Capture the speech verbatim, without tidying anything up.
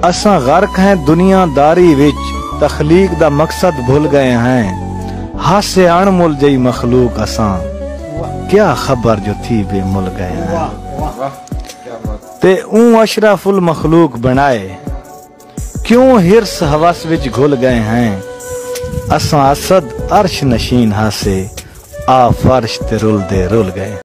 असां गर्क हैं दुनियादारी विच, तखलीक दा मकसद भूल गए हैं। हासे अणमुल जई मखलूक असां, क्या खबर जो थी बेमुल गए हैं। ते ऊं अशरफुल मखलूक बनाए, क्यों हिरस हवस विच घुल गए हैं। असां असद अर्श नशीन हासे, आ फर्श ते रुल दे रुल गए।